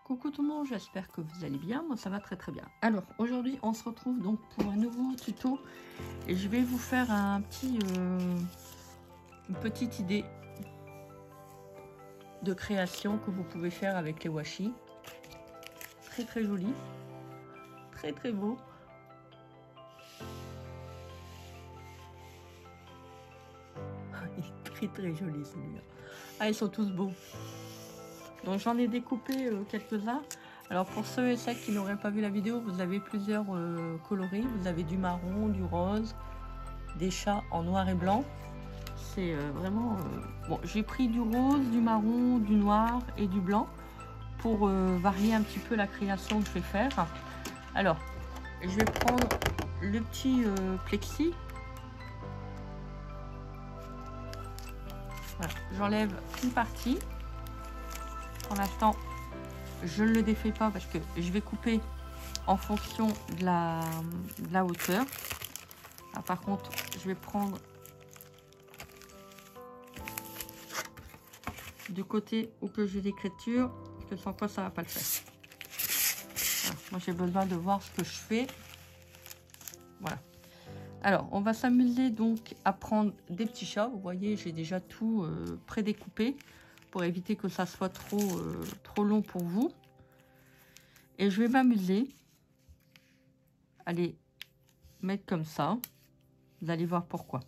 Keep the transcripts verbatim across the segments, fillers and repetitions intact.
Coucou tout le monde, j'espère que vous allez bien, moi ça va très très bien. Alors aujourd'hui on se retrouve donc pour un nouveau tuto et je vais vous faire un petit, euh, une petite idée de création que vous pouvez faire avec les washi. Très très joli, très très beau. Il est très très joli celui-là. Ah, ils sont tous beaux. Donc j'en ai découpé euh, quelques-uns. Alors pour ceux et celles qui n'auraient pas vu la vidéo, vous avez plusieurs euh, coloris. Vous avez du marron, du rose, des chats en noir et blanc. C'est euh, vraiment... Euh... Bon, j'ai pris du rose, du marron, du noir et du blanc pour euh, varier un petit peu la création que je vais faire. Alors, je vais prendre le petit euh, plexi. Voilà, j'enlève une partie. Pour l'instant, je ne le défais pas parce que je vais couper en fonction de la, de la hauteur. Ah, par contre, je vais prendre du côté où que j'ai l'écriture, parce que sans quoi ça va pas le faire. Voilà, moi, j'ai besoin de voir ce que je fais. Voilà. Alors, on va s'amuser donc à prendre des petits chats. Vous voyez, j'ai déjà tout euh, prédécoupé pour éviter que ça soit trop, euh, trop long pour vous. Et je vais m'amuser à les mettre comme ça. Vous allez voir pourquoi.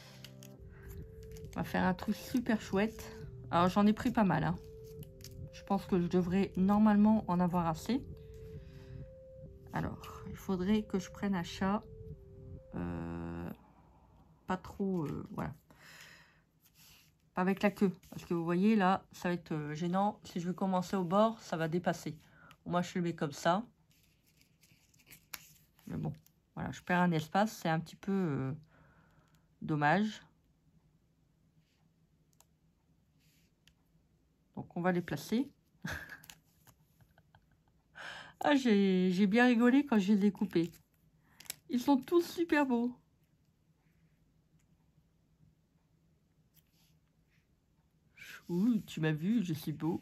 On va faire un truc super chouette. Alors, j'en ai pris pas mal. Hein. Je pense que je devrais normalement en avoir assez. Alors, il faudrait que je prenne un chat. Euh, pas trop... Euh, voilà. Pas avec la queue. Parce que vous voyez, là, ça va être euh, gênant. Si je veux commencer au bord, ça va dépasser. Moi, je le mets comme ça. Mais bon, voilà, je perds un espace. C'est un petit peu euh, dommage. Donc, on va les placer. Ah, j'ai bien rigolé quand je les ai coupés. Ils sont tous super beaux. Ouh, tu m'as vu, je suis beau.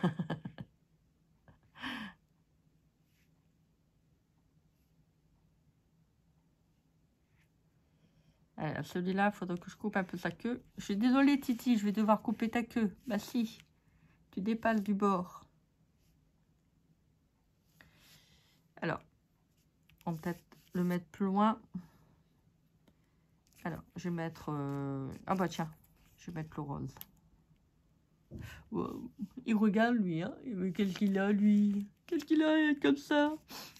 Celui-là, il faudrait que je coupe un peu sa queue. Je suis désolée, Titi, je vais devoir couper ta queue. Bah si, tu dépasses du bord. Alors, on va peut-être le mettre plus loin. Alors, je vais mettre... Euh... Ah bah tiens, je vais mettre le rose. Wow. Il regarde, lui, hein. Mais qu'est-ce qu'il a, lui? Qu'est-ce qu'il a, être comme ça?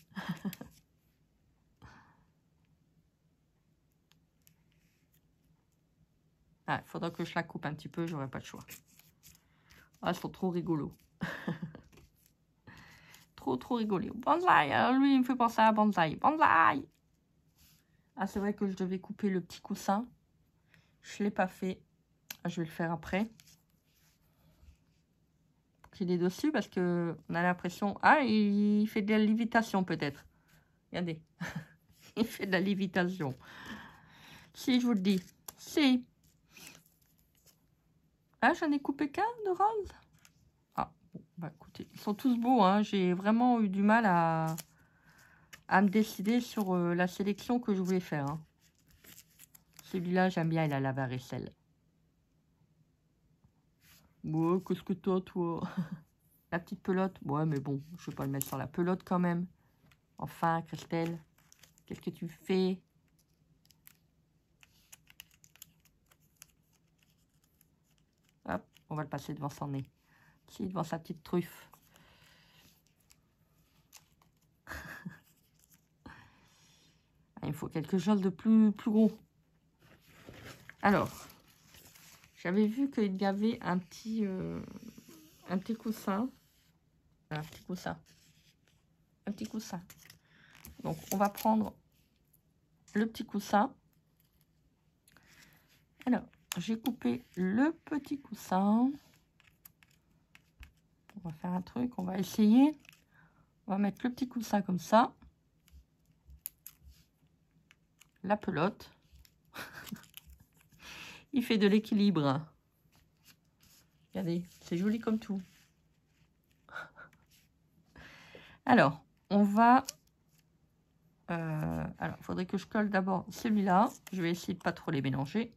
Ah, il faudra que je la coupe un petit peu, j'aurai pas le choix. Ah, ils sont trop rigolos. Trop, trop rigolo. Bonsaï, alors lui, il me fait penser à bonsaï. Bonsaï! Ah, c'est vrai que je devais couper le petit coussin. Je ne l'ai pas fait. Je vais le faire après. Qu'il est dessus parce que on a l'impression... Ah, il fait de la lévitation peut-être. Regardez. Il fait de la lévitation. Si, je vous le dis. Si. Ah, j'en ai coupé qu'un de rose. Ah, bon, bah écoutez, ils sont tous beaux. Hein. J'ai vraiment eu du mal à, à me décider sur euh, la sélection que je voulais faire. Hein. Celui-là, j'aime bien, il a la varicelle. Ouais, qu'est-ce que toi, toi? La petite pelote. Ouais, mais bon, je vais pas le mettre sur la pelote quand même. Enfin, Christelle, qu'est-ce que tu fais? Hop, on va le passer devant son nez. Si, devant sa petite truffe. Il faut quelque chose de plus, plus gros. Alors, j'avais vu qu'il y avait un petit, euh, un petit coussin. Un petit coussin. Un petit coussin. Donc, on va prendre le petit coussin. Alors, j'ai coupé le petit coussin. On va faire un truc, on va essayer. On va mettre le petit coussin comme ça. La pelote. Il fait de l'équilibre. Regardez, c'est joli comme tout. Alors, on va... Euh, alors, il faudrait que je colle d'abord celui-là. Je vais essayer de pas trop les mélanger.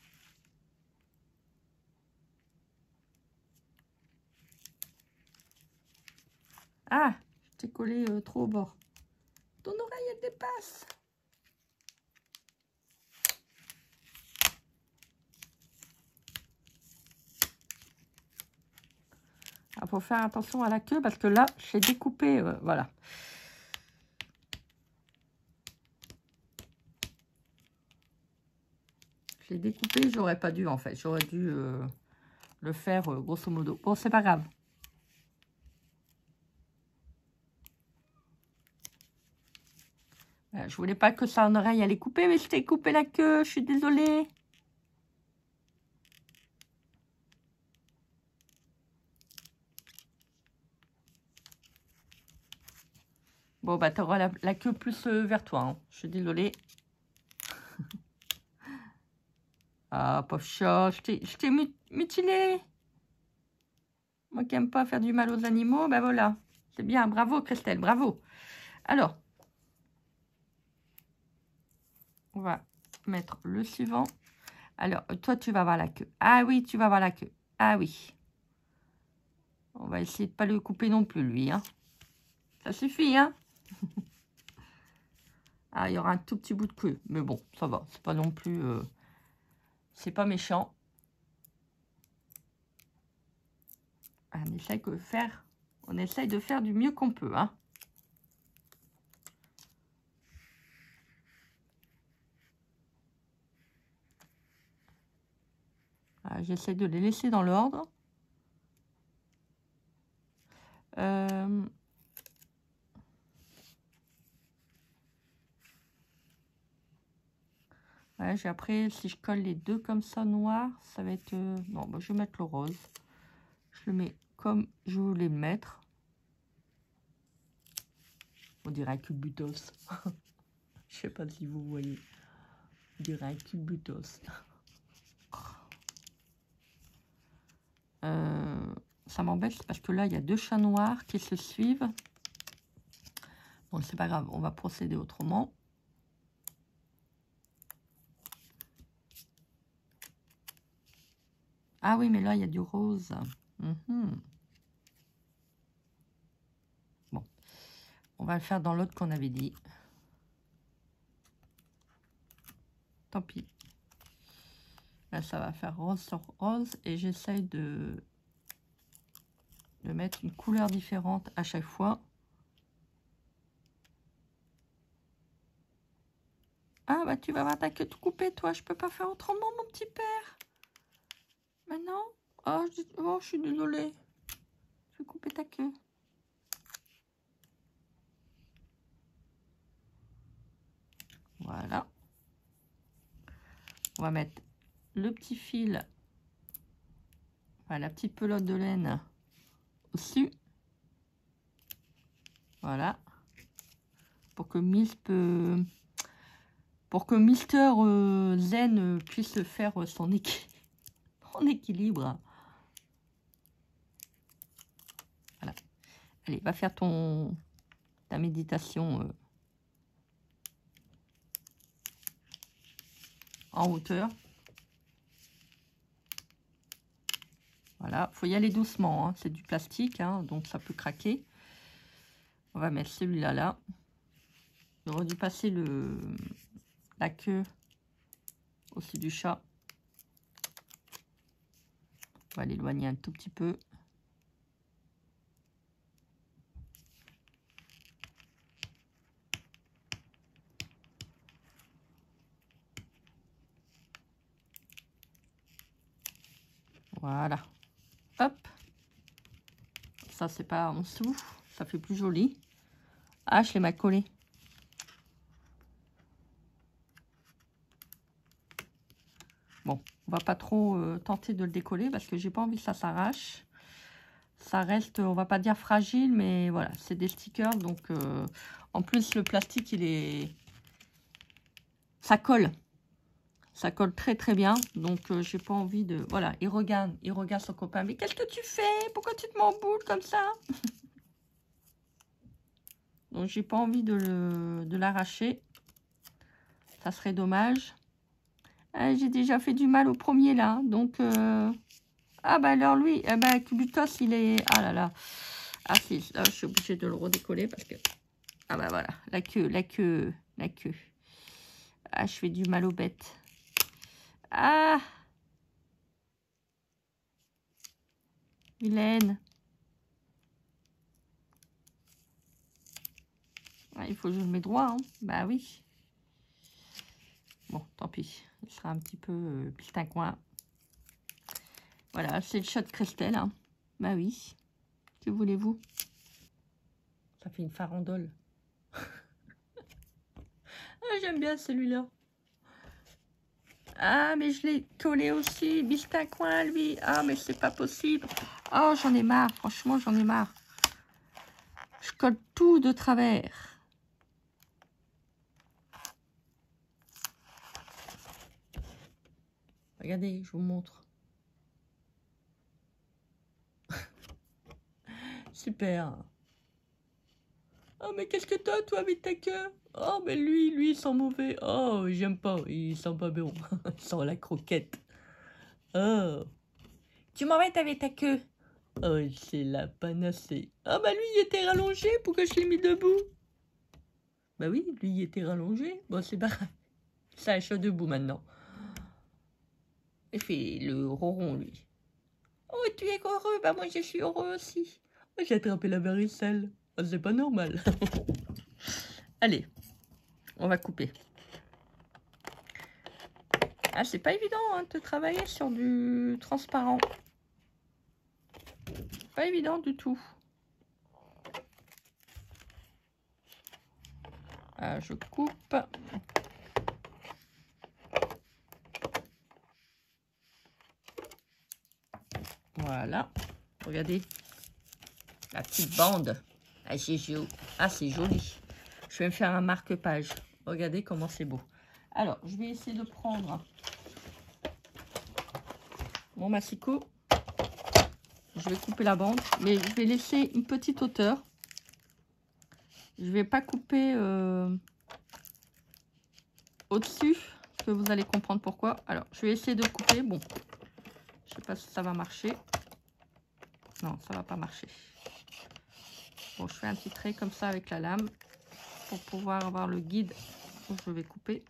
Ah, je t'ai collé euh, trop au bord. Ton oreille, elle dépasse. Il faut faire attention à la queue parce que là, j'ai découpé, euh, voilà. J'ai découpé, j'aurais pas dû en fait. J'aurais dû euh, le faire euh, grosso modo. Bon, c'est pas grave. Euh, je voulais pas que ça en oreille allait couper, mais je t'ai coupé la queue, je suis désolée. Bon, bah, tu auras la, la queue plus euh, vers toi. Hein. Je suis désolée. Ah, pauvre chat, je t'ai mutilé. Moi qui n'aime pas faire du mal aux animaux, ben voilà. C'est bien, bravo Christelle, bravo. Alors, on va mettre le suivant. Alors, toi, tu vas avoir la queue. Ah oui, tu vas avoir la queue. Ah oui. On va essayer de ne pas le couper non plus, lui. Hein. Ça suffit, hein. Ah, il y aura un tout petit bout de queue. Mais bon, ça va. C'est pas non plus... Euh, c'est pas méchant. On essaye de faire, on essaye de faire du mieux qu'on peut. Hein. J'essaie de les laisser dans l'ordre. Euh... Ouais, après, si je colle les deux comme ça, noir, ça va être... Euh... Non, bah, je vais mettre le rose. Je le mets comme je voulais le mettre. On dirait un culbutos. Je sais pas si vous voyez. On dirait un culbutos. Euh... Ça m'embête parce que là, il y a deux chats noirs qui se suivent. Bon, c'est pas grave, on va procéder autrement. Ah oui, mais là, il y a du rose. Mm-hmm. Bon, on va le faire dans l'autre qu'on avait dit. Tant pis. Là, ça va faire rose sur rose. Et j'essaye de, de mettre une couleur différente à chaque fois. Ah, bah tu vas avoir ta queue tout coupée, toi. Je peux pas faire autrement, mon petit père. Maintenant, oh, je, oh, je suis désolée. Je vais couper ta queue. Voilà. On va mettre le petit fil, enfin, la petite pelote de laine au-dessus. Voilà. Pour que Miss peut... Pour que Mister euh, Zen puisse faire son, équi... son équilibre. Voilà. Allez, va faire ton ta méditation euh, en hauteur. Voilà, faut y aller doucement. Hein. C'est du plastique, hein, donc ça peut craquer. On va mettre celui-là là. J'aurais dû passer le la queue aussi du chat. On va l'éloigner un tout petit peu. Voilà. Hop. Ça, c'est pas en dessous. Ça fait plus joli. Ah, je l'ai mal collé. Bon, on va pas trop euh, tenter de le décoller parce que j'ai pas envie que ça s'arrache. Ça reste, on va pas dire fragile, mais voilà, c'est des stickers. Donc, euh, en plus, le plastique, il est... Ça colle. Ça colle très, très bien. Donc, euh, j'ai pas envie de... Voilà, il regarde, il regarde son copain. Mais qu'est-ce que tu fais? Pourquoi tu te m'emboules comme ça? Donc, j'ai pas envie de le de l'arracher. Ça serait dommage. Ah, j'ai déjà fait du mal au premier, là. Donc, euh... ah, bah alors, lui, eh bah, Cubitos, il est... Ah là là. Ah, si, là, je suis obligée de le redécoller parce que... Ah, bah voilà. La queue, la queue, la queue. Ah, je fais du mal aux bêtes. Ah, Vilaine. Ah, il faut que je le mette droit, hein. Bah oui. Bon, tant pis. Il sera un petit peu euh, pistincoin. Voilà, c'est le chat de Christelle, hein. Bah oui. Que voulez-vous? Ça fait une farandole. Ah, j'aime bien celui-là. Ah, mais je l'ai collé aussi. Bistincoin, lui. Ah, mais c'est pas possible. Oh, j'en ai marre. Franchement, j'en ai marre. Je colle tout de travers. Regardez, je vous montre. Super. Oh, mais qu'est-ce que t'as, toi, avec ta queue? Oh, mais lui, lui, il sent mauvais. Oh, j'aime pas. Il sent pas bon. Il sent la croquette. Oh. Tu m'embêtes avec ta queue. Oh, c'est la panacée. Ah, bah lui, il était rallongé. Pourquoi je l'ai mis debout? Bah oui, lui, il était rallongé. Bon, c'est pas grave. Ça, je suis debout maintenant. Il fait le ronron, lui. Oh, tu es heureux? Bah moi, je suis heureux aussi. Moi, j'ai attrapé la varicelle. Oh, c'est pas normal. Allez, on va couper. Ah, c'est pas évident hein, de travailler sur du transparent. Pas évident du tout. Ah, je coupe. Voilà. Regardez. La petite bande. Ah, c'est joli. Ah, c'est joli. Je vais me faire un marque-page. Regardez comment c'est beau. Alors, je vais essayer de prendre mon massicot. Je vais couper la bande, mais je vais laisser une petite hauteur. Je vais pas couper euh, au-dessus, que vous allez comprendre pourquoi. Alors, je vais essayer de couper. Bon, je sais pas si ça va marcher. Non, ça va pas marcher. Bon, je fais un petit trait comme ça avec la lame pour pouvoir avoir le guide où je vais couper.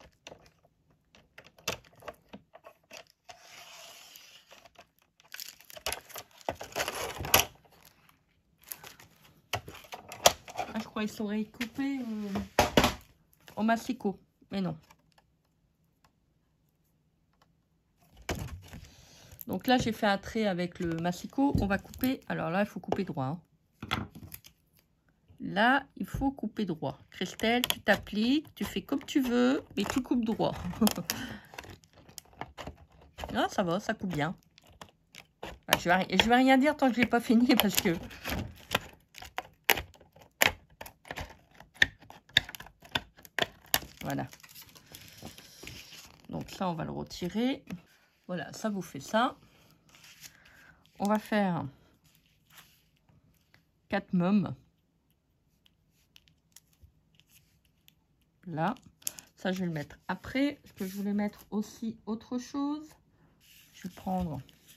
Ah, je crois qu'il saurait couper euh, au massicot, mais non. Donc là, j'ai fait un trait avec le massicot. On va couper. Alors là, il faut couper droit. Hein. Là, il faut couper droit. Christelle, tu t'appliques, tu fais comme tu veux, mais tu coupes droit. Ah, ça va, ça coupe bien. Ah, je vais, je vais rien dire tant que je n'ai pas fini parce que... Voilà. Donc ça, on va le retirer. Voilà, ça vous fait ça. On va faire quatre mômes. Là. Ça, je vais le mettre après. Parce que je voulais mettre aussi autre chose. Je vais prendre...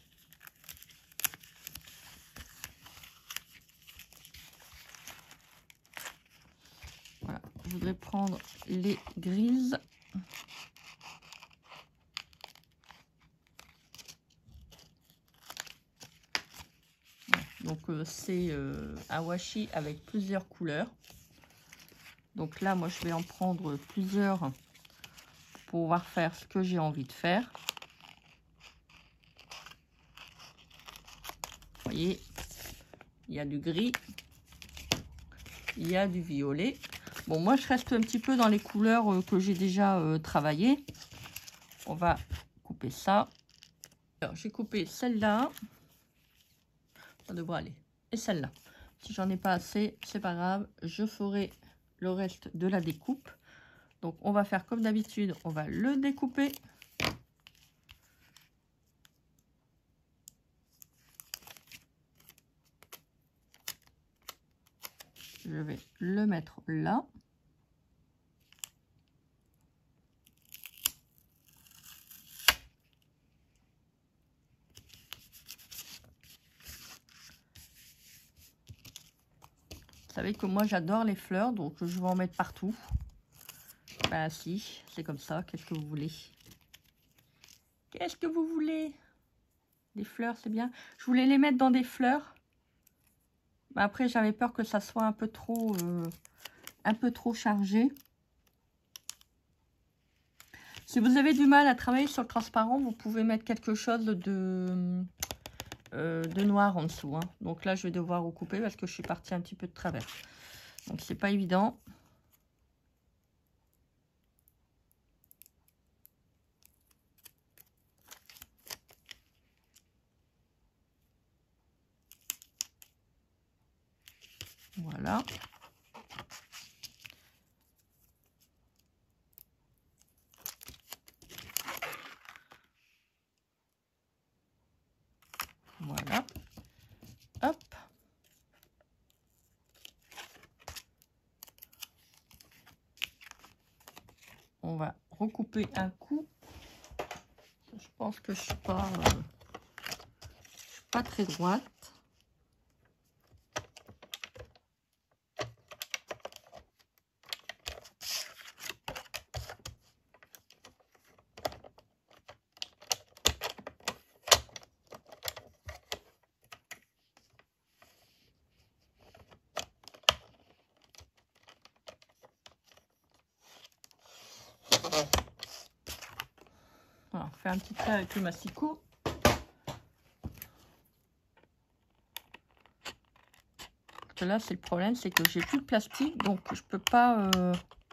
Voilà. Je voudrais prendre les grises. Donc, euh, c'est euh, un washi avec plusieurs couleurs. Donc là, moi, je vais en prendre plusieurs pour pouvoir faire ce que j'ai envie de faire. Vous voyez, il y a du gris, il y a du violet. Bon, moi, je reste un petit peu dans les couleurs euh, que j'ai déjà euh, travaillées. On va couper ça. Alors, j'ai coupé celle-là. Ça devrait aller. Et celle-là. Si j'en ai pas assez, c'est pas grave. Je ferai le reste de la découpe. Donc, on va faire comme d'habitude. On va le découper. Je je vais le mettre là. Vous savez que moi j'adore les fleurs, donc je vais en mettre partout. Bah si, c'est comme ça, qu'est-ce que vous voulez? Qu'est-ce que vous voulez? Des fleurs, c'est bien. Je voulais les mettre dans des fleurs. Mais après, j'avais peur que ça soit un peu trop, euh, un peu trop chargé. Si vous avez du mal à travailler sur le transparent, vous pouvez mettre quelque chose de, euh, de noir en dessous. Hein. Donc là, je vais devoir recouper parce que je suis partie un petit peu de travers. Donc, c'est pas évident. Voilà. Voilà. Hop. On va recouper un coup. Je pense que je suis pas, euh, je suis pas très droite. Voilà, on fait un petit trait avec le massicot. Parce que là, c'est le problème, c'est que j'ai plus de plastique, donc je peux pas, euh,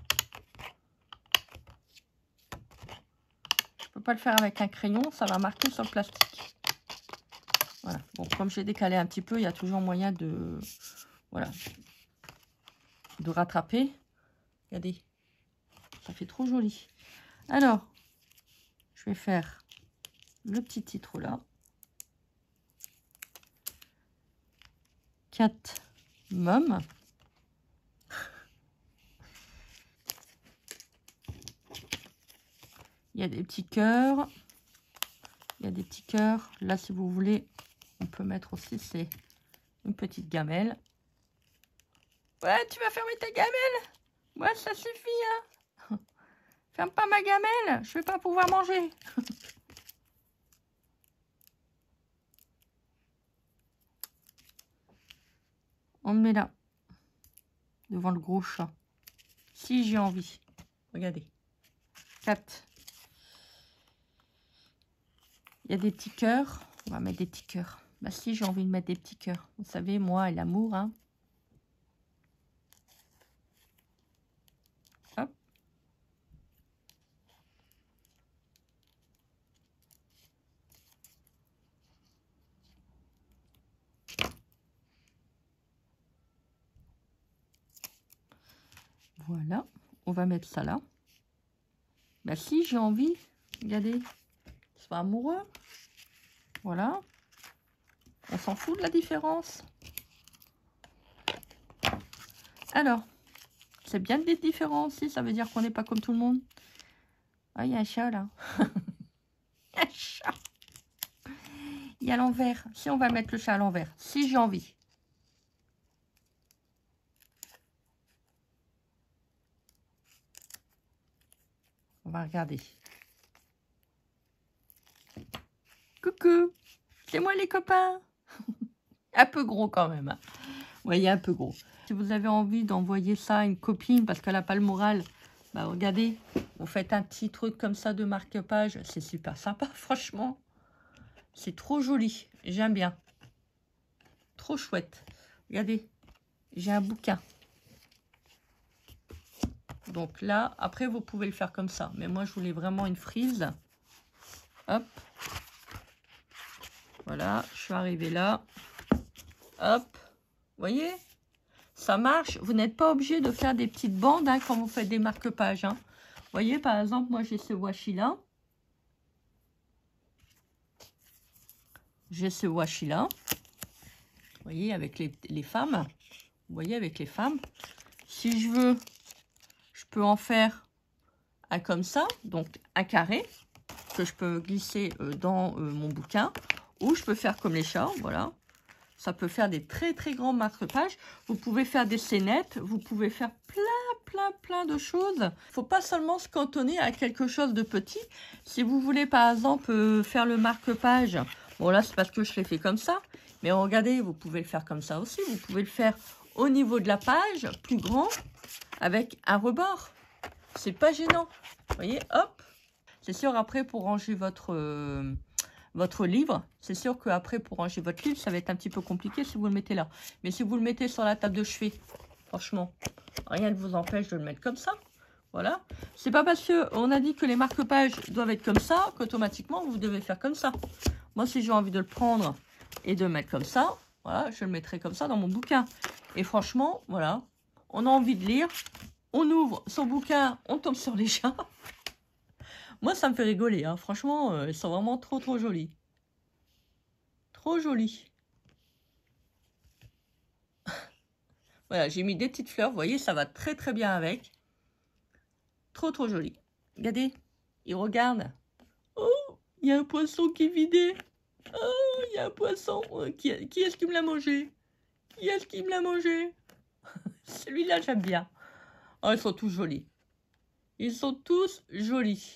je peux pas le faire avec un crayon, ça va marquer sur le plastique. Voilà. Bon, comme j'ai décalé un petit peu, il y a toujours moyen de, voilà, de rattraper. Regardez, ça fait trop joli. Alors, je vais faire le petit titre là. Cat Mom. Il y a des petits cœurs. Il y a des petits cœurs. Là, si vous voulez, on peut mettre aussi, c'est une petite gamelle. Ouais, tu vas fermer ta gamelle? Ouais, ça suffit, hein. Ferme pas ma gamelle, je vais pas pouvoir manger. On le met là, devant le gros chat. Si j'ai envie. Regardez. quatre. Il y a des petits cœurs. On va mettre des petits cœurs. Bah si, j'ai envie de mettre des petits cœurs. Vous savez, moi et l'amour, hein. Hop. Voilà. On va mettre ça là. Bah si, j'ai envie. Regardez. Soit amoureux. Voilà. On s'en fout de la différence. Alors, c'est bien d'être différent aussi. Ça veut dire qu'on n'est pas comme tout le monde. Ah, il y a un chat là. Il y a un chat. Il y a l'envers. Si on va mettre le chat à l'envers. Si j'ai envie. On va regarder. Coucou. C'est moi les copains. Un peu gros quand même. Hein. Vous voyez, un peu gros. Si vous avez envie d'envoyer ça à une copine parce qu'elle n'a pas le moral, bah regardez, vous faites un petit truc comme ça de marque-page. C'est super sympa, franchement. C'est trop joli. J'aime bien. Trop chouette. Regardez, j'ai un bouquin. Donc là, après, vous pouvez le faire comme ça. Mais moi, je voulais vraiment une frise. Hop. Voilà, je suis arrivée là. Hop. Vous voyez? Ça marche. Vous n'êtes pas obligé de faire des petites bandes hein, quand vous faites des marque-pages. Hein. Vous voyez, par exemple, moi, j'ai ce washi-là. J'ai ce washi-là. Vous voyez, avec les, les femmes. Vous voyez, avec les femmes. Si je veux, je peux en faire un comme ça, donc un carré, que je peux glisser dans mon bouquin. Ou je peux faire comme les chats, voilà. Ça peut faire des très très grands marque-pages. Vous pouvez faire des scénettes, vous pouvez faire plein plein plein de choses. Il ne faut pas seulement se cantonner à quelque chose de petit. Si vous voulez par exemple euh, faire le marque-page, bon là c'est parce que je l'ai fait comme ça, mais regardez, vous pouvez le faire comme ça aussi. Vous pouvez le faire au niveau de la page, plus grand, avec un rebord. C'est pas gênant. Vous voyez, hop. C'est sûr, après pour ranger votre... Euh, votre livre, c'est sûr qu'après, pour ranger votre livre, ça va être un petit peu compliqué si vous le mettez là. Mais si vous le mettez sur la table de chevet, franchement, rien ne vous empêche de le mettre comme ça. Voilà. C'est pas parce qu'on a dit que les marque-pages doivent être comme ça qu'automatiquement, vous devez faire comme ça. Moi, si j'ai envie de le prendre et de le mettre comme ça, voilà, je le mettrai comme ça dans mon bouquin. Et franchement, voilà, on a envie de lire, on ouvre son bouquin, on tombe sur les chats. Moi, ça me fait rigoler. Hein. Franchement, euh, ils sont vraiment trop, trop jolis. Trop jolis. Voilà, j'ai mis des petites fleurs. Vous voyez, ça va très, très bien avec. Trop, trop joli. Regardez, ils regardent. Oh, il y a un poisson qui est vidé. Oh, il y a un poisson. Qui, qui est-ce qui me l'a mangé? Qui est-ce qui me l'a mangé? Celui-là, j'aime bien. Oh, ils sont tous jolis. Ils sont tous jolis.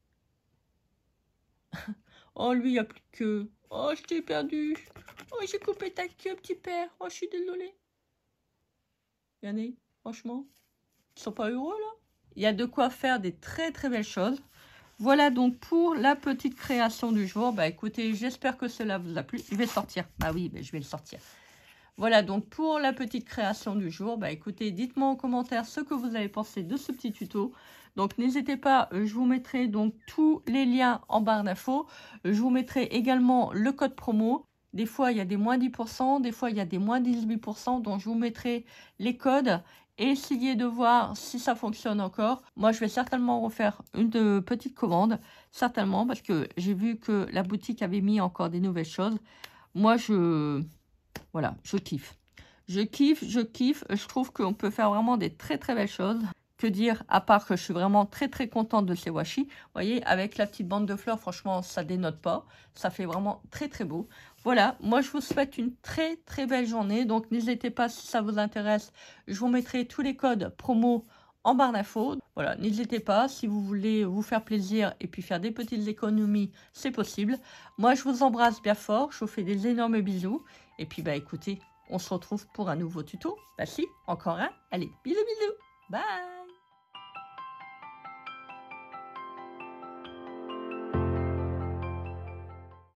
Oh, lui, il n'y a plus de queue. Oh, je t'ai perdu. Oh, j'ai coupé ta queue, petit père. Oh, je suis désolée. Regardez, franchement, ils sont pas heureux, là. Il y a de quoi faire des très, très belles choses. Voilà donc pour la petite création du jour. Bah, écoutez, j'espère que cela vous a plu. Je vais le sortir. Bah oui, bah, je vais le sortir. Voilà donc pour la petite création du jour. Bah écoutez, dites-moi en commentaire ce que vous avez pensé de ce petit tuto. Donc n'hésitez pas, je vous mettrai donc tous les liens en barre d'infos. Je vous mettrai également le code promo. Des fois il y a des moins dix pour cent, des fois il y a des moins dix-huit pour cent. Donc je vous mettrai les codes et essayez de voir si ça fonctionne encore. Moi je vais certainement refaire une de petite commande, certainement, parce que j'ai vu que la boutique avait mis encore des nouvelles choses. Moi je... Voilà, je kiffe. Je kiffe, je kiffe. Je trouve qu'on peut faire vraiment des très très belles choses. Que dire, à part que je suis vraiment très très contente de ces washi. Vous voyez, avec la petite bande de fleurs, franchement, ça dénote pas. Ça fait vraiment très très beau. Voilà, moi je vous souhaite une très très belle journée. Donc n'hésitez pas, si ça vous intéresse, je vous mettrai tous les codes promo en barre d'infos. Voilà, n'hésitez pas, si vous voulez vous faire plaisir et puis faire des petites économies, c'est possible. Moi je vous embrasse bien fort, je vous fais des énormes bisous. Et puis bah écoutez, on se retrouve pour un nouveau tuto. Bah si, encore un. Allez, bisous bisous. Bye.